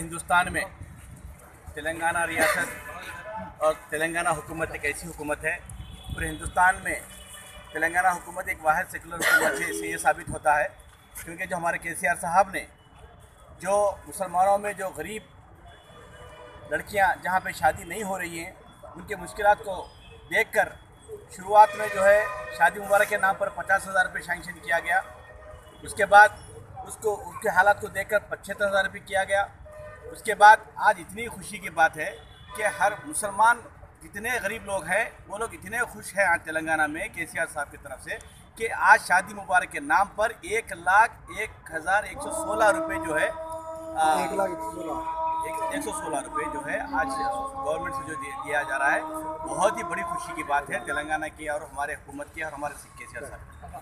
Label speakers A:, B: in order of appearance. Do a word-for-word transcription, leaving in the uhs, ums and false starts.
A: हिंदुस्तान में तेलंगाना रियासत और तेलंगाना हुकूमत एक ऐसी हुकूमत है, पूरे हिंदुस्तान में तेलंगाना हुकूमत एक वाहिद सेकुलर हुकूमत है। इससे ये साबित होता है क्योंकि जो हमारे के सी आर साहब ने जो मुसलमानों में जो गरीब लड़कियां जहां पे शादी नहीं हो रही हैं उनके मुश्किलात को देखकर शुरुआत में जो है शादी मुबारक के नाम पर पचास हज़ार रुपये सैंक्शन किया गया। उसके बाद उसको उसके हालात को देखकर पचहत्तर हज़ार रुपये किया गया। उसके बाद आज इतनी खुशी की बात है कि हर मुसलमान जितने गरीब लोग हैं वो लोग इतने खुश हैं आज तेलंगाना में के सी आर साहब की तरफ से कि आज शादी मुबारक के नाम पर एक लाख एक हज़ार एक सौ सोलह रुपये जो है
B: एक लाख एक सौ सोलह
A: एक एक सौ सोलह रुपये जो है आज गवर्नमेंट से जो दिया जा रहा है, बहुत ही बड़ी खुशी की बात है तेलंगाना की और हमारे हुकूमत की और हमारे के सी आर साहब की।